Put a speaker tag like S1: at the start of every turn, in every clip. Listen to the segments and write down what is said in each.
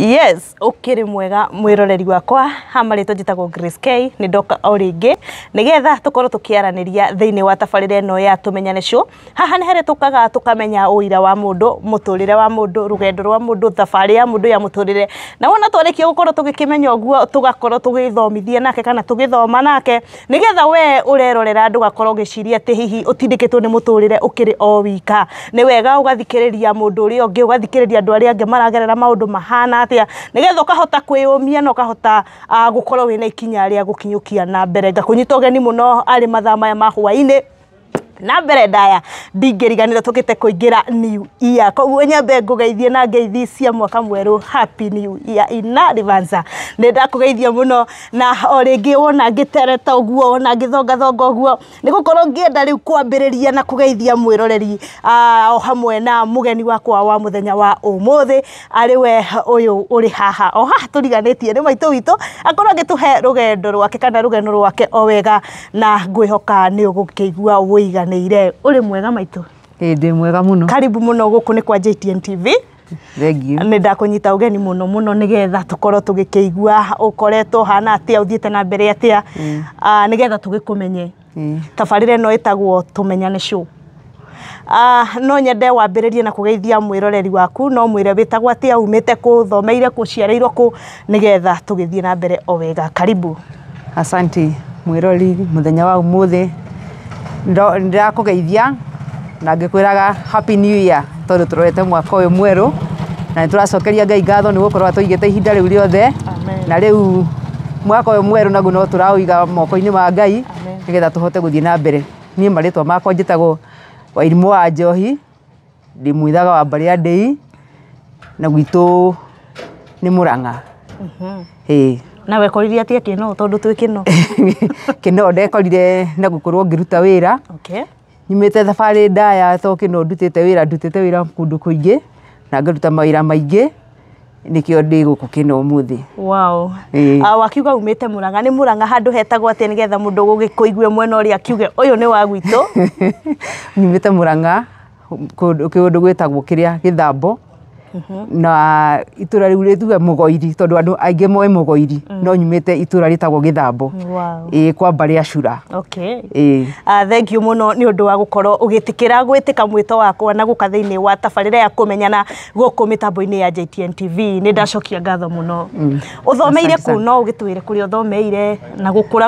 S1: Yes, ukiri mwega mwiroreri wakwa hamarito njitagwo Grace K ni ndoka o ringi nigetha tukorwo tukiaraniria thiini wa tabarire no ya tumenyane show. Haha ni here tukaga tukamenya uira wa mundu, muturire wa mundu, rugendo rwa mundu, thabari ya mundu ya muturire. Na wona twarikio gukorwo tugikimenya uguo tugakorwo tugithomithia nake kana tugithoma nake nigetha we urerorera andu gakorwo giciria ati hihi utindikitwo ni muturire ukiri o wika. Ni wega ugathikiriria mundu uri ungi, ugathikiriria andu aria angi maragerera maundu mahana atia nigetha ukahota kwiyumia no kahota gukorwo wina ikinya ria gukinyukia na mbere ngakunyita ugeni muno ari mathaa maya ma hwaini na mbere ndaya ndingiriganira tukite kuingira new year koguo nyambe ngugeithie na ngeithi cia mwaka mweru happy new year in advance ne ndakugeithia muno na oringi wona ngitereta uguo wona ngithonga thonga uguo nigukorwo ngienda riu kwambiriria na kugeithia mwiroreri o hamwe na mugeni wakwa wa muthenya wa umuthi ari we uyu uri haha o haha turiganitie ni maitu witu akorwo ngituhe rugendo rwake kana rugendo rwake o wega na ngwihoka ni ugukigua wiga uri mwega maitu
S2: ndi mwega muno
S1: karibu muno guku ni kwa JTN TV.
S2: Thank you.
S1: Ni ndakunyita ugeni muno nigetha tukorwo tugikigua ukoretwo hana atia uthiete na mbere atia nigetha tugikumenye tabarire no itagwo tumenyane show. No nyende wambiririe na kugeithia mwiroreri waku no mwire bitagwo atia umite ku thomeire ku ciareirwo ku nigetha tugithie na mbere o wega karibu.
S2: Asante mwiroreri muthenya wa umuthi ndakugeithia na ngikwiraga happy new year tondu turorete mwaka uyu mweru na turacokeria Ngai ngatho ni gukorwo tuigite ihinda riu riothe na riu mwaka uyu mweru naguo no turauiga moko-ini ma Ngai nigetha tuhote guthie na mbere. Nie maritwa makwa njitagwo Wairimu wa Njohi ndi muithaga wa Mbaria Ndei na gwitu ni Murang'a.
S1: Na wekoririe atia kino tondu twi kino
S2: kino ndekorire na gukorwo ngiruta wira.
S1: Okay.
S2: Nyumite thabari ndaya to kino ndutite wira kundu kuingi na ngaruta mawira maingi nikio ndi guku kino umuthi.
S1: Wow. Wakiuga umite Murang'a ni Murang'a handu hetagwo atia nigetha mundu gugikuigwe mwena uri akiuge uyu ni wa gwitu.
S2: Nyumite Murang'a kundu gwitagwo kiria Githambo. Na itura riu rituga Mugoiri tondu andu aingi moe Mugoiri no nyumite itura ritagwo Githambo.
S1: Wow.
S2: Kwa Mbaria Cura.
S1: Okay. Thank you muno ni undu wa gukorwo ugitikira gwitika mwito wakwa na guka thiini wa tabarire ya kumenyana guku mitambo-ini ya JTN TV. Ni ndacokia ngatho muno. Uthomeire ku no ugitwire kuri uthomeire na gukura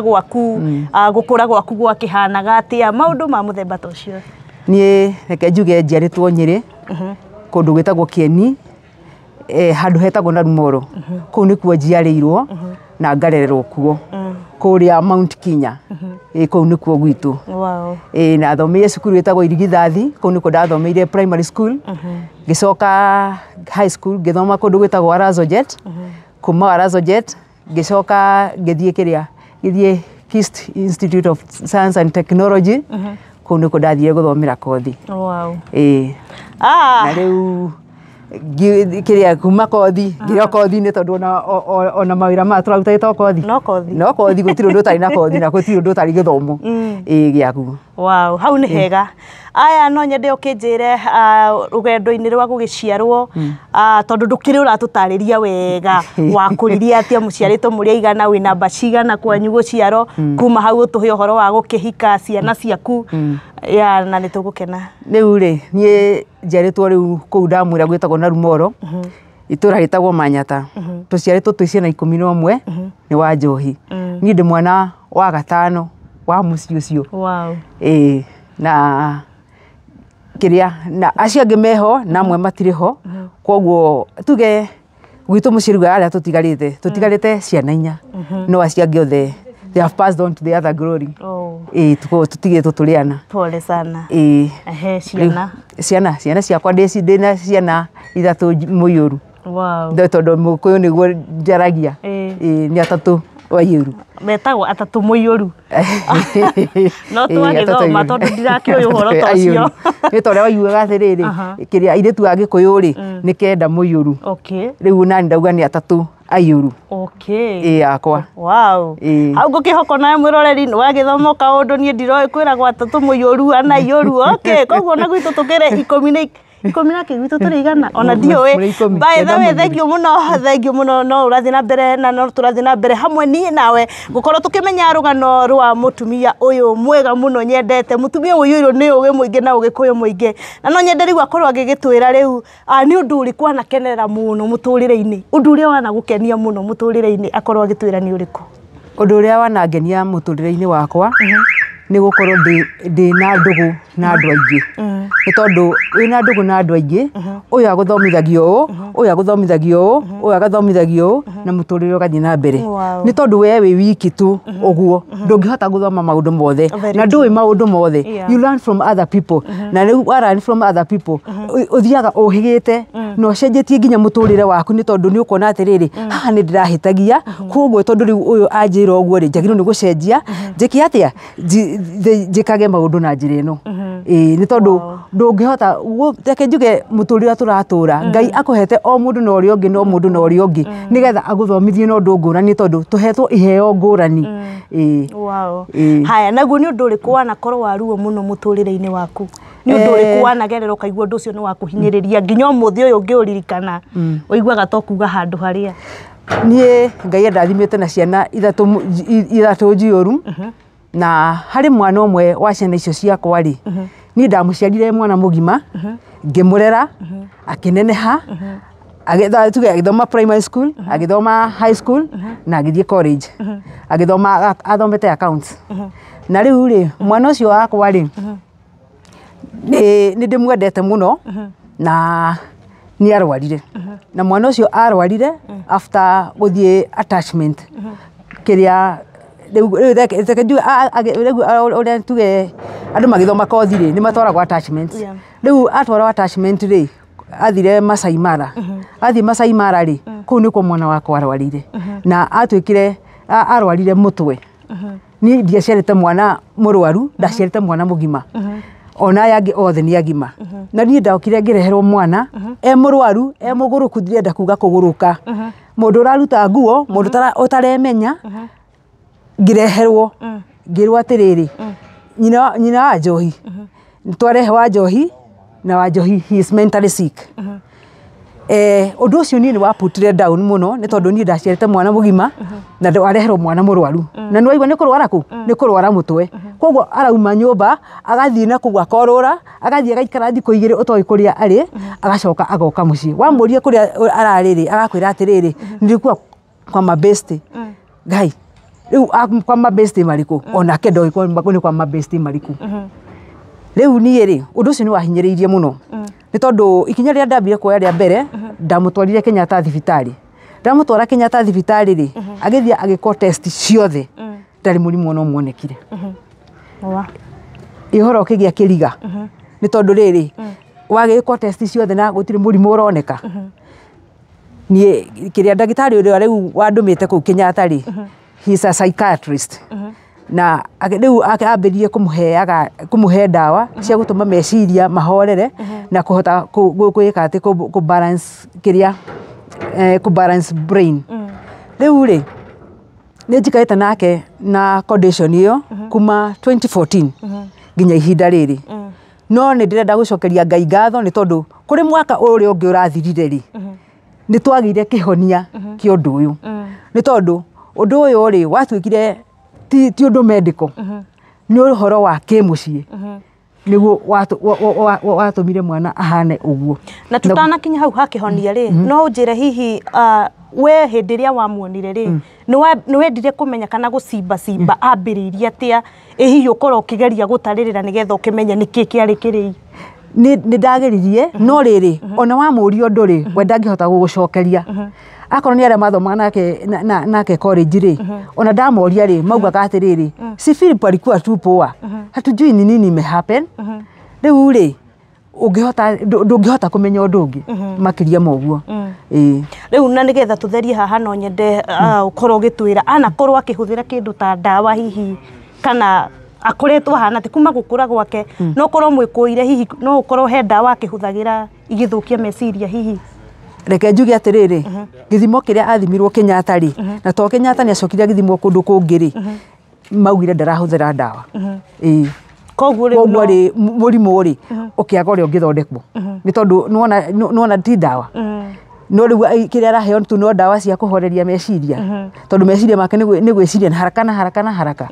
S1: gwaku gwa kihanaga atia maundu ma muthemba tocio.
S2: Nie reke njuge njiaritwo Nyeri. Kundu gwitagwo Kieni handu hetagwo na Rumoro kuu ni kuo njiarirwo na ngarererwo kuo kuria Mount Kenya kuu ni kuo gwitu.
S1: Wow.
S2: Na thomeire cukuru witagwo Irigithathi kuu ni kuo ndathomeire primary school gicoka high school githoma kundu gwitagwo Arazojet kuma Arazojet gicoka githie Kist Institute of Science and Technology kuu ni kuo ndathire guthomera kothi.
S1: Wow.
S2: Na riu kiria kuma kothi ngiria kothi ni tondu ona mawira ma turaruta to kothi no kothi gutiri undu tari na kothi na gutiri undu tari githomo giaku.
S1: Wow, hau ni hega. Aya no nyende ukinjire rugendo-ini rwa gugiciarwo tondu ndukiri uratutariria wega wakuriria atia muciarito muri aigana wina namba cigana kwanyu guciaro kuma hau utuhe uhoro wa gukihika ciana ciaku ya na nitugukena.
S2: Riu ri nie njiaritwo riu kuu ndamwira gwitagwo na Rumoro itura ritagwo Manyata tuciaritwo twi ciana 11 ni wa Njohi. Nie ndi mwana wa gatano wa muci ucio.
S1: Wow.
S2: Na kiria na acio angi meho na amwe matiriho koguo tuge gwitu muciruga aria tutigarite ciana 4 no acio angi othe they have passed on to the other glory. Tutige tutuliana.
S1: Pole sana.
S2: Ciana ciakwa ndina ciana 3 muiyuru.
S1: Wow.
S2: Tondu mukuyu niguo njaragia. Ni 3 waiyuru.
S1: Metagwo 3 muiyuru. No twagithoma tondu ndirakioyo uhoro tocio.
S2: Ni tondu waiguaga atiriri kiria airetu agikuyu ri ni 9 muiyuru.
S1: Okay.
S2: Riu nani ndauga ni 3 aiyuru.
S1: Okay.
S2: Yakwa.
S1: Wow. Hau ngukihoko nawe mwiroreri ni wagithoma kaundu nie ndiroi kwiragwo 3 muiyuru ana iyoru. Okay, koguo na gwitu tukire ikumi na kigwitu turigana ona ndiowe by the way thank you muno no urathi na mbere na no turathi na mbere hamwe ni nawe gukorwo tukimenya rugano rwa mutumia uyu mwega muno nyendete mutumia uyu ni uge muingi na ugikuyu muingi na no nyende riu akorwo agigitwira riu ni undu uriku anakenerera muno muturire-ini undu uria wana gukenia muno muturire-ini akorwo agitwira ni uriku
S2: undu uria wanangenia muturire-ini wakwa ni gukorwo ndi na ndugu na andu aingi ni tondu wina ndugu na andu aingi uyu aguthomithagio uyu aguthomithagio uyu agathomithagio na muturire ugathii na mbere ni tondu we wi wiki tu uguo ndungihota guthoma maundu mothe na ndui maundu mothe you learn from other people na riu learn from other people uthiaga uhigite no cenjetie nginya muturire waku ni tondu ni ukona atiriri haha ni ndirahitagia koguo tondu riu uyu anjira uguo ri njagirwo ni gucenjia njiki atia njikage maundu na njira ino ni tondu ndungihota reke njuge muturire turatura Ngai akuhete o mundu na uria ungi no mundu na uria ungi nigetha aguthomithie no ndu ngurani tondu tuhetwo iheo ngurani
S1: wow haya naguo ni undu uriku wanakorwo waruo muno muturire-ini waku ni undu uriku wanagerera kaigua undu ucio ni wakuhinyiriria nginya umuthi uyu ungiuririkana uiguaga to kuga handu haria
S2: nie Ngai ndathimite na ciana ithatu njioru na hari mwana umwe wa ciana icio ciakwa ri ni ndamuciarire mwana mugima ngimurera akineneha agithoma primary school agithoma high school na agithie college agithoma athomete accounts na riu ri mwana ucio wakwa ri ni ndimwendete muno na ni arwarire na mwana ucio arwarire after guthie attachment kiria riu tuge andu magithoma kothi ri ni matwaragwo attachment riu atwarwo attachment ri athire Masai Mara athie Masai Mara ri kuu niko mwana wakwa arwarire na atwikire arwarire mutwe ni ndiaciarite mwana murwaru ndaciarite mwana mugima ona yangi othe ni agima na ni ndokire ngireherwo mwana murwaru muguruku ndirenda kuga kuguruka mundu uraruta nguo mundu utaremenya ngireherwo ngirwa atiriri nyina wa Njohi twarehe wa Njohi na wa Njohi he is mentally sick undu ucio ni waputire down muno ni tondu ni ndaciarite mwana mugima na ndareherwo mwana murwaru na ni waigua ni kurwara ku ni kurwara mutwe koguo arauma nyumba agathii na kugwa korora agathii agaikara thiko igiri utoi kuria ari agacoka agoka mucii wamuria kuria arariri agakwira atiriri ndirikua kwa mabesti Ngai riu kwa mabesti mariku ona kendo ni kwa mabesti mariku riu ni ri undu ucio ni wahinyiriirie muno ni tondu ikinya ria ndambire kuoya ria mbere ndamutwarire Kenyatta thibitari ndamutwara Kenyatta thibitari ri agithia agiko test ciothe ndari murimu no muonekire ihoro kigia kiriga ni tondu riri wagiko test ciothe na gutire murimu uroneka ni kiria ndagitari uria riu wandumite ku Kenyatta ri he is a psychiatrist na riu akambiririe kumuhe dawa cia gutuma meciria mahorere na kuhota kuika ati ku balance kiria ku balance brain riu ri ni njikarite nake na condition iyo kuma 2014 nginya ihinda riri no ni ndirenda gucokeria Ngai ngatho ni tondu kuri mwaka uria ungi urathirire ri ni twagire kihonia ki undu uyu ni tondu undu uyu ri watwikire ti undu medical ni uhoro wa kimucii niguo watumire mwana ahane uguo
S1: na tutanakinya hau hakihonia ri no unjire hihi we hindi ria wamuonire ri ni wendire kumenya kana gucimba ambiriirie atia hihi ukorwo ukigeria gutaririra nigetha ukimenya niki kiari kiri
S2: ni ndageririe no riri ona wamurio nduri wenda ngihota gugucokeria akorwo ni aria mathomaga nake college ri ona ndamoria ri maugaga atiriri si Philip alikuwa tu poa hatujui ni nini imehappen riu ri ndungihota kumenya undu ungi makiria moguo
S1: riu na nigetha tutherie haha no nyende ukorwo gitwira anakorwo akihuthira kindu ta dawa hihi kana akoretwo hana ti kuma gukura gwake no korwo mwikuire hihi no ukorwo he dawa akihuthagira igithukia meciria hihi reke njuge atiriri githimo kiria athimirwo Kenyatta ri na to Kenyatta ni acokire githimo kundu kungi ri maugire ndarahuthira dawa koguo
S2: ri murimu ri ukiaga uri ungithondekwo ni tondu nuona ti dawa no riu kiria araheo tu no dawa cia kuhoreria meciria tondu meciria make ni gwiciria na haraka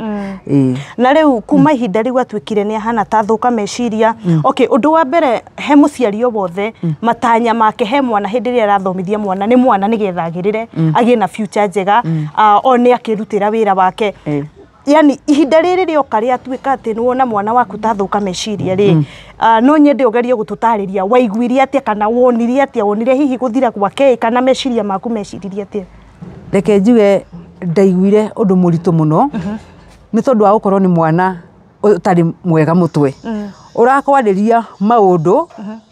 S1: na riu kuma ihinda riu atwikire ni ahana ta thuka meciria okay undu wa mbere he muciari o wothe matanya make he mwana hindi ria arathomithia mwana ni getha agirire agie na future njega one akirutira wira wake yani ihinda riri rioka ria twika ati nuona mwana waku ta thuka meciria ri no nyende ugerie gututariria waiguire atia kana wonire atia wonire hihi guthira gwake kana meciria maku meciririe atia
S2: reke njuge ndaiguire undu muritu muno ni tondu wa gukorwo ni mwana utari mwega mutwe urakwariria maundu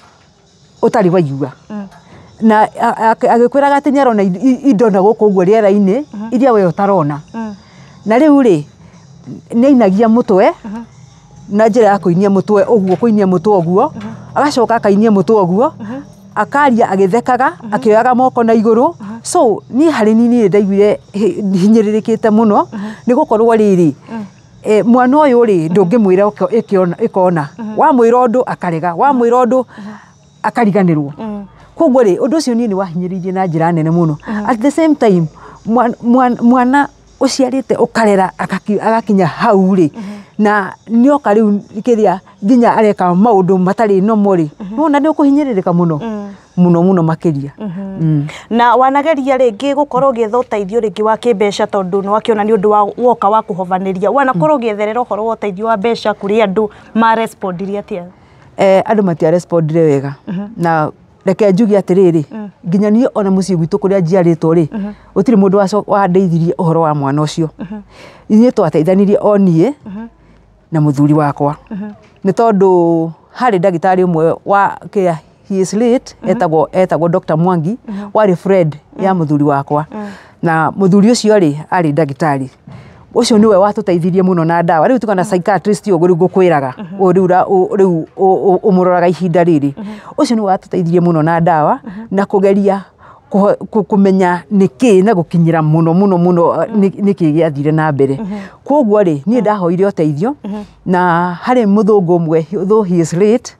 S2: utari waigua na agikwiraga ati nyarona indo na guku uguo riera-ini iria we utarona na riu ri neinagia mutwe na njira ya kuinia mutwe uguo kuinia mutwe uguo agacoka akainia mutwe uguo akaria agithekaga akioyaga moko na iguru so ni hari nini ndaiguire hinyiririkite muno ni gukorwo riri mwana uyu ri ndungimwira ikona wa mwira undu akarega wa mwira undu akariganirwo koguo ri undu ucio ni wahinyiririe na njira nene muno at the same time mwana uciarite ukarera agakinya hau ri na nioka riu kiria nginya areka maundu matari normal ri nona ni ukuhinyiririka muno makiria
S1: na wanageria ringi gukorwo githota ithio ringi wa kimbeca tondu no akiona ni undu wa woka wa kuhovaniria wanakorwo githerera uhoro wa uteithio wa mbeca kuri andu ma respondiria atia
S2: andu matia respondire wega na reke njugi atiriri nginya ni ona mucii gwitu kuria njiaritwo ri utiri mundu wa ndeithirie uhoro wa mwana ucio inye twateithanirie onie na muthuri wakwa ni tondu hari ndagitari umwe wa kia he is late etagwo Dr. Mwangi wari Fred ya muthuri wakwa na muthuri ucio ri ari ndagitari ucio niwe watuteithirie muno na dawa riu tukana psychiatrist ugu gukwiraga riu umuroraga ihinda riri ucio niwe watuteithirie muno na dawa na kugeria kumenya niki na gukinyira muno niki giathire na mbere koguo ri ni ndahoire uteithio na hari muthungu umwe though he is late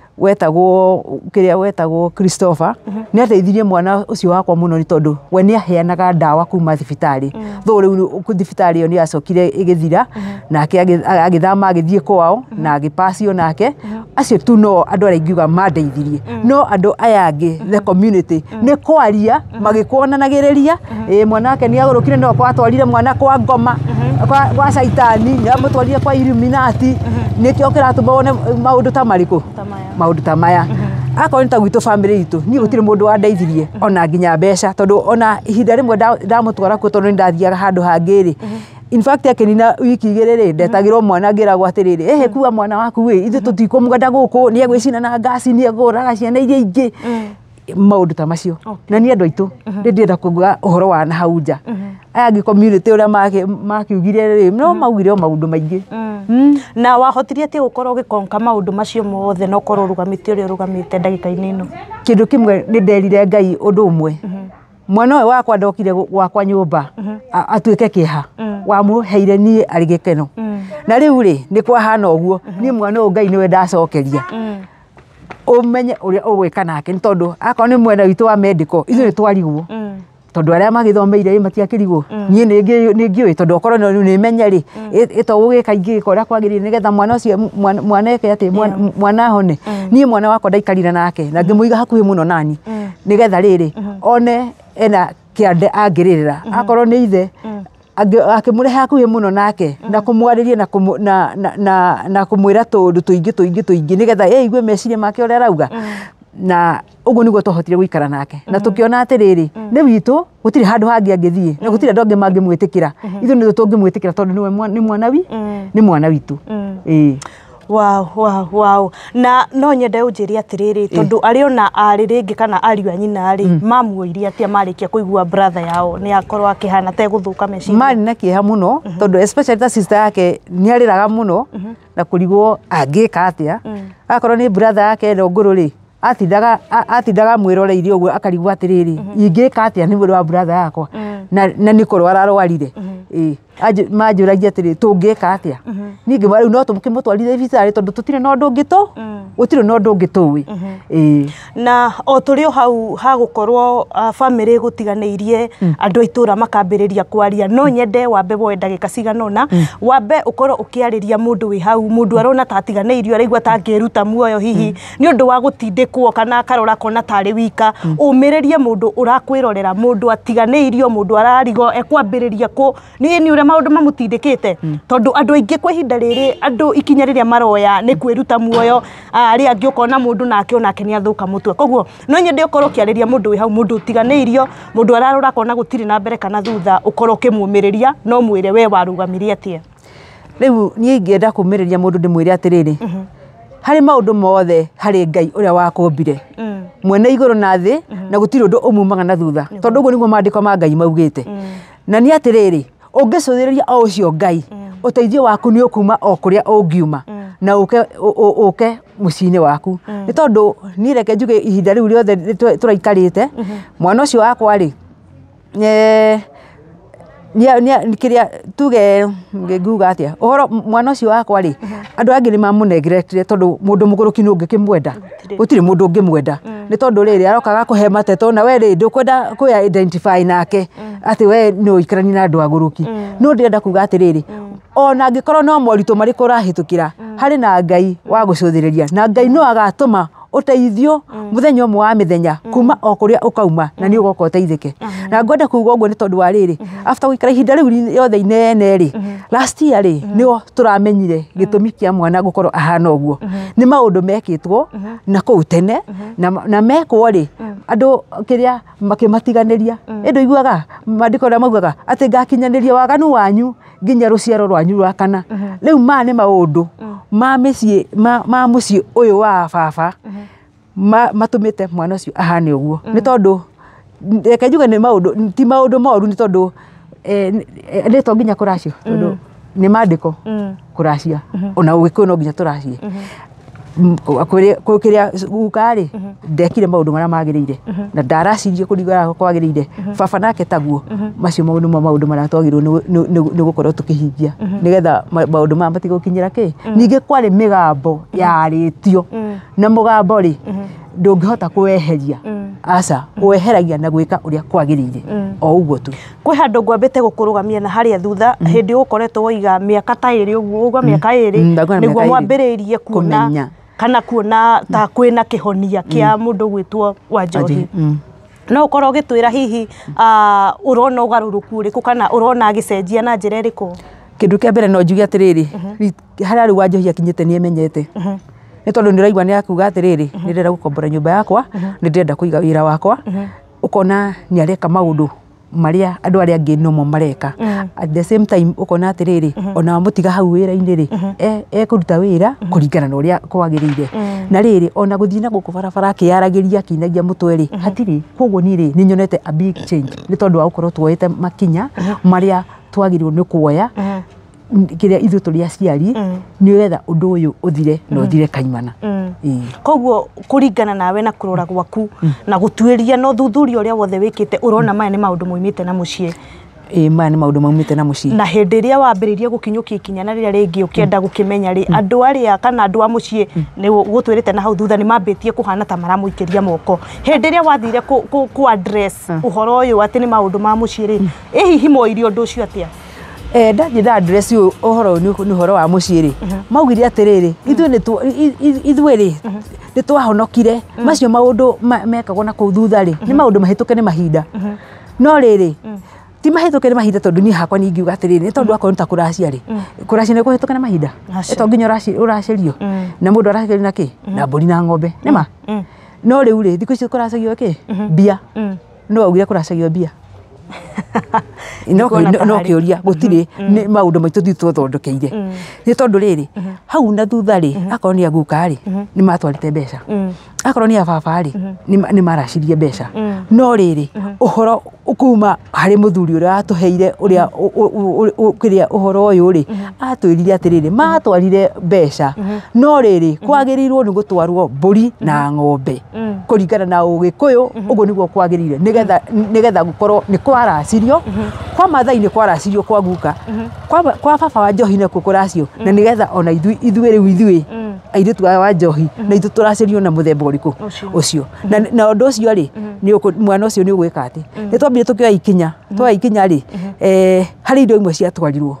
S2: wetagwo Christopher ni ateithirie mwana ucio wakwa muno ni tondu we ni aheanaga dawa kuma thibitari though riu thibitari yo ni acokire igithira nake agithama agithie kwao na agipasio nake acio tu no andu ara ingiuga mandeithirie no andu aya angi the community ni kwaria magikuonanagiriria mwana wake ni agurukire no kwatwarire mwana kwa ngoma kwa saitani ni amutwarire kwa ILLUMINATI nikio kiratubone maundu ta mariku maundu ta maya akoni ta gwitu family itu ni gutire mundu wa ndeithirie ona nginya mbeca tondu ona ihinda rimwe ndamutwara ku tondu ndathiaga handu hangiri in fact akenina wiki igiriri ndetagirwo mwana ngiragwo atiriri kuwa mwana waku wi ithu tutikumuganda guku ni egwicina na gasi ni eguraga ciana iria ingi maundu ta macio na ni andu aitu ndienda kuga uhoro wa na hauja aya ngi community uria makiugire ri no maugire maundu maingi
S1: na wahotirie ati gukorwo gikonka maundu macio mothe no korwo rugamite uri rugamite ndagika-ini ino
S2: kindu kimwe ni nderire Ngai undu umwe mwana we wakwa ndokire gwakwa nyumba atuike kiha wamuheire nie ari gikeno na riu ri ni kwahana uguo ni mwana Ngai niwe ndacokeria umenye uria ugwika nake tondu akao ni mwena witu wa medical ithu ni twarigwo tondu aria magithomeire matiakirigwo nie ni ngiui tondu okorwo ni menye ri itogugika ingi koria kwagirire nigetha mwana ucio mwana eke ati mwana hone nie mwana wakwa ndaikarire nake na ngimuiga hakuhi muno nani nigetha riri one ena kiande angiririra akorwo ni ithe akimurehe hakuhi muno nake na kumwariria na kumwira tundu tuingi nigetha igue meciria make uria arauga na uguo niguo tuhotire guikara nake na tukiona atiriri ni witu gutire handu hangi angithie na gutire ndonge mangimwitikira ithu ni tungimwitikira tondu ni mwana witu
S1: Wow. Na no nyende unjirie atiriri tondu ari ona ari ringi kana ari wa nyina ri mamuirie atia marikia kuigua brother yao ni akorwo akihana te guthuka meciria
S2: mari na kieha muno tondu especially ta sister yake ni ariraga muno na kurigwo angika atia akorwo ni brother yake nguru ri atindaga mwiroreirie uguo akarigwo atiriri ingika atia ni muri wa brother yakwa na ni kurwara arwarire manjuragia atiri tungika atia ningi bari no tumukimutwarire thibitarĩ tondu tutire no ndungito utire no ndungituwi
S1: na o turi hau ha gukorwo family gutiganeirie andu aitura makambiriria kwaria no nyende wambe woe ndagika ciganona wambe ukorwo ukiariria mundu wi hau mundu arona tatiganeirio araigwa tangiruta muoyo hihi ni undu wa gutindikwo kana karora kona tari wika umiririe mundu urakwirorera mundu atiganeirio mundu ararigo ekwambiriria ko ni ure maundu mamutindikite tondu andu aingi kwa ihinda riri andu ikinya riria maroya ni kwiruta muoyo ari angi ukona mundu nake onake ni athuka mutwe koguo no nyende ukorwo kiariria mundu wi hau mundu utiganeirio mundu ararora kona gutiri na mbere kana thutha ukorwo kimumiriria no mwire we warugamirie atia
S2: riu ni ingienda kumiriria mundu ndimwire atiriri hari maundu mothe hari Ngai uria wakumbire mwene iguru na thi na gutiri undu umumaga na thutha tondu uguo niguo maandiko ma Ngai maugite na ni atiriri ungicuthiriria o ucio Ngai uteithio waku ni ukuma o kuria ungiuma na uke mucini waku ni tondu ni reke njuge ihinda riu riothe turaikarite mwana ucio wakwa ri ni kiria tuge ngiguga atia uhoro mwana ucio wakwa ri andu angi ni mamunegretire tondu mundu muguruki no ngikimwenda gutire mundu ngimwenda ni tondu riri arokaga kuhe mateto na we ri ndukwenda ku identify nake ati we no ikarani na andu aguruki no ndirenda kuga atiriri ona ngikorwo no moritu mariku rahitukira hari na Ngai wa gucuthiriria na Ngai no agatuma uteithio muthenya umwe wa mithenya kuma o kuria ukauma na ni ugoka uteithike na ngwenda kuuga uguo ni tondu wa riri after wikara ihinda riu yothe inene ri last year ri ni turamenyire gitumi kia mwana gukorwo ahana uguo ni maundu mekitwo na kuu tene na mekwo ri andu kiria makimatiganiria indu iguaga maandiko ria maugaga ati ngakinyaniria waganu wanyu nginya ruciaro rwanyu rwa kana riu ma ni maundu ma micii ma mucii uyu wa baba matumite mwana ucio ahane uguo ni tondu reke njuge ni maundu ti maundu moru ni tondu ni to nginya kuracio tondu ni maandiko kuracia ona ugikuo no nginya turacie kukiria gukari ndekire maundu maria magirire na ndaracirie kurigara kwagirire baba nake taguo macio maundu maria twagirwo ni gukorwo tukihingia nigetha maundu ma matigukinyira ki ninge kwari migambo yaritio na mugambo ri ndungihota kuweheria aca weheragia na gwika uria kwagirire o uguo tu
S1: kwi handu ngwambite gukurugamia na haria thutha hindi ukoretwo wiga miaka ta iri uguo miaka iri niguo mwambiririe kuona kana kuona ta kwina kihonia kia mundu gwitwo Wanjohi no ukorwo ugitwira hihi urona ugaruruku uriku kana urona agicenjia na njira iriku
S2: kindu kia mbere no njuge atiriri haria ri Wanjohi akinyite ni emenyete ni tondu ndiraigwa ni akuga atiriri ni ndenda gukombora nyumba yakwa ni ndenda kuiga wira wakwa ukona ni areka maundu maria andu aria angi nomo mareka at the same time ukona atiriri ona mutiga hau wira-ini ri kuruta wira kuringana na uria kwagirire na riri ona guthina guku barabara akiaragiria kinagia mutwe ri hatiri koguo ni ri ni nyonete a big change ni tondu wa gukorwo twoete makinya maria twagirwo ni kuoya kiria ithu turi aciari ni wetha undu uyu uthire na uthire kaimana
S1: koguo kuringana nawe na kurora gwaku na gutwiria no thuthuria uria wothe wikite urona maya ni maundu moimite na mucii
S2: maya ni maundu maumite na mucii
S1: na hindi iria wambiririe gukinyukia ikinyana riria ringi ukienda gukimenya ri andu aria kana andu a mucii ni gutwirite na hau thutha ni mambitie kuhana ta maramuikiria moko hindi iria wathire ku address uhoro uyu ati ni maundu ma mucii ri hihi moirio undu ucio atia ndajitha address uhoro ni uhoro wa mucii ri maugire atiriri ithuĩ ri ni twahonokire macio maundu mekagwo na kuu thutha ri ni maundu mahituke ni mahinda no riri ti mahituke ni mahinda tondu ni hakwa ni ngiuga atiriri ni tondu akorwo ta kuracia ri kuracia ni kuhituke na mahinda eto nginya uracirio na mundu aracirio na ki na mburi na ng'ombe nima no riu ri thiku ici kuracagio ki bia no augire kuracagio bia no kiuria gutiri ni maundu maitu thitu thondokeire ni tondu riri hau na thutha ri akorwo ni aguka ri ni matwarite mbeca
S2: akorwo ni ababa ri ni maracirie mbeca no riri uhoro ukuma hari muthuri uria atuheire uria kiria uhoro uyu ri atwirire atiriri matwarire mbeca no riri kwagirirwo ni gutwarwo mburi na ng'ombe kuringana na ugikuyu uguo niguo kwagirire nigetha gukorwo ni kwaracirio kwa mathai ni kwaracirio kwa guka kwa baba wa njohi ne kukuracio na nigetha ona ithuĩ riu ithuĩ airitu wa njohi na ithu turacirio na muthemba uriku ucio na undu ucio ri ni mwana ucio ni ugwika ati ni twambire tukioya ikinya ri hari indo imwe ciatwarirwo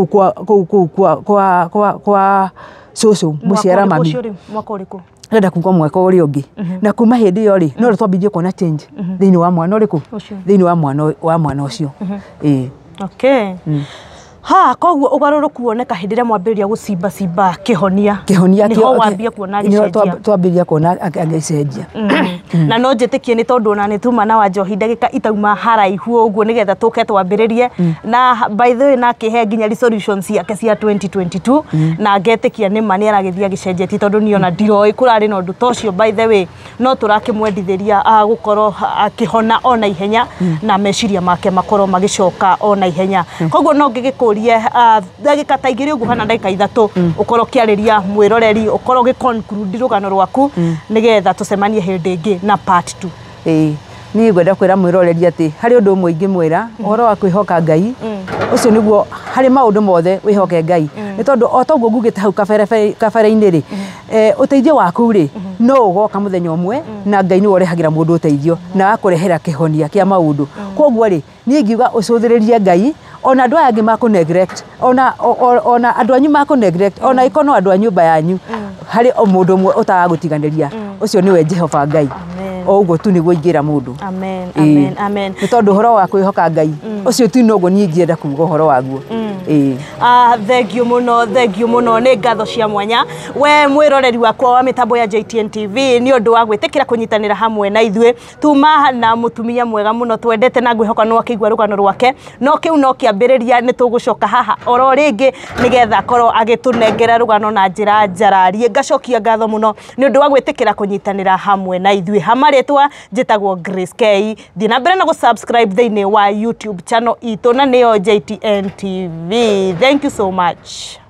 S2: kwa cucu muciara mami
S1: mwaka uriku
S2: renda kuga mwaka uri ungi na kuma hindi yo ri no twambirie kuona change thiini wa mwana uriku thiini wa mwana ucio
S1: okay ha koguo ugaruruku woneka hindire mwambiriria gucimba kihonia niho wambia kuona agicenjia
S2: twambiria kuona agicenjia
S1: na no njitikie ni tondu ona ni tuma na wa njohi ndagika itauma haraihu uguo nigetha tuke twambiririe na by the way na kihe nginya resolutions yake cia 2022 na ngetikia ni mani aragithia gicenjetie tondu ni ona ndiroi kurari no ndu tocio by the way no turakimwendithiria gukorwo akihona ona ihenya na meciria make makorwo magicoka ona ihenya koguo no ngigikuria ndagika ta igiri uguo hana ndagika ithatu ukorwo kiariria mwiroreri ukorwo giconclude rugano rwaku nigetha tucemanie hindi ingi na part 2
S2: ni ngwenda kwira mwiroreri ati hari undu umwe ingimwira uhoro wa kwihoka Ngai ucio niguo hari maundu mothe wihoke Ngai ni tondu otoguo ngugite hau kabere-ini ri uteithio waku ri no ugoka muthenya umwe na Ngai ni worehagira mundu uteithio na akurehera kihonia kia maundu koguo ri ni ngiuga ucuthiririe Ngai ona andu aya mako neglect ona andu anyu mako neglect ona ikono andu a nyumba yanyu hari o mundu umwe utagutiganiria ucio niwe Jehova Ngai o uguo tu niguo ingira mundu
S1: amen
S2: ni tondu horo wa kwihoka Ngai ucio tu no guo ni ngienda kuuga horo waguo
S1: thank you muno ni ngatho cia mwanya we mwiroreri wakwa wa mitambo ya JTN TV ni undu wa gwitikira kunyitanira hamwe na ithue tuma na mutumia mwega muno twendete na ngwihoka no akigwa rugano rwake no kiu no kiambiriria ni tugucoka haha oro ringi nigetha korwo agitunengera rugano na njira njararie ngacokia ngatho muno ni undu wa gwitikira kunyitanira hamwe na ithue hamaretwa njitagwo Grace K thi na mbere na go subscribe thiini wa YouTube channel itu na niyo JTN TV. Thank you so much.